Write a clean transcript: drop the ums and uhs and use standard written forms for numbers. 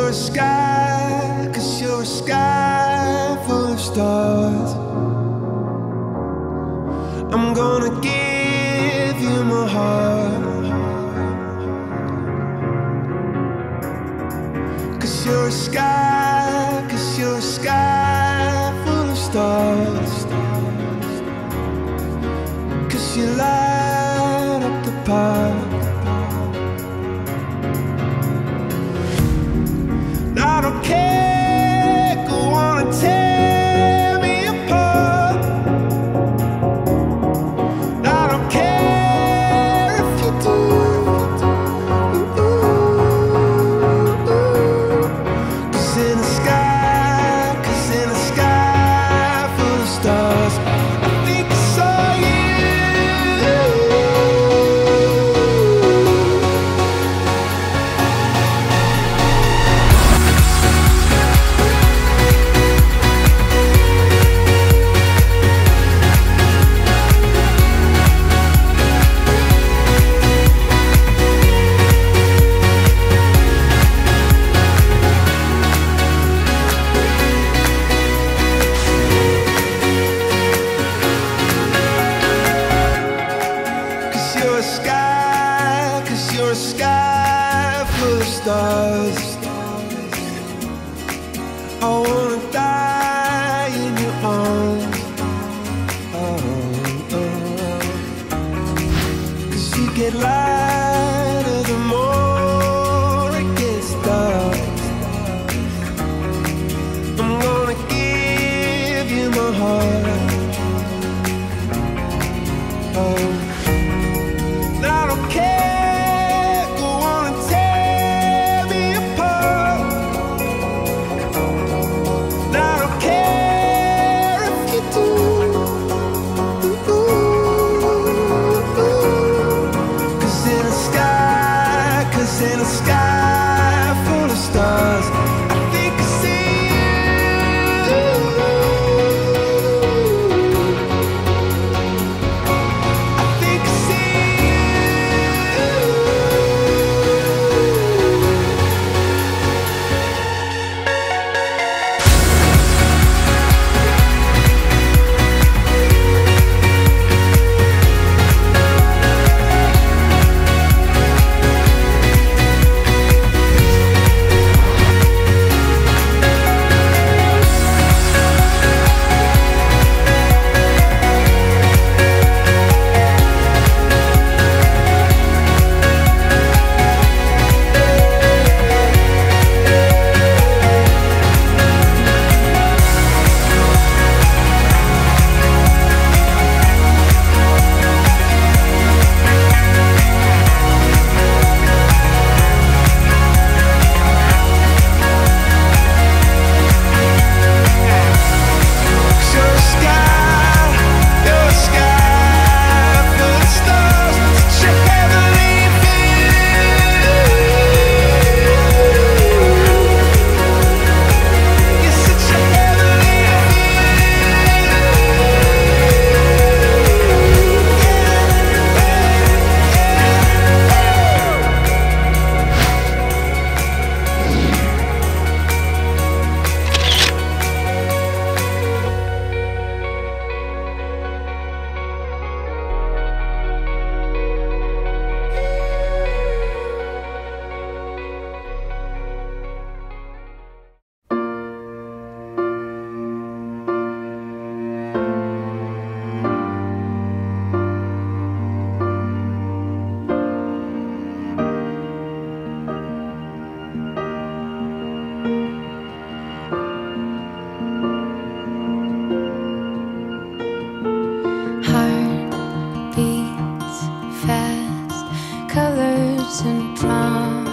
you're a sky, 'cause you're a sky full of stars. I'm gonna give you my heart, 'cause you're a sky, 'cause you're a sky full of stars. 'Cause you light up the park. I don't care, go on and tear me apart. I don't care if you do. Cause in the sky, 'cause in the sky full of stars, I think I saw you. You're a sky, 'cause you're a sky full of stars. I wanna die in your arms. Oh, oh. 'Cause you get lighter the more it gets dark. I'm gonna give you my heart. Oh, I don't care, go on and tear me apart. I don't care if you do. Cause in the sky, 'cause in the sky full of stars, I think I see you. I think I see heart beats fast, colors and promise.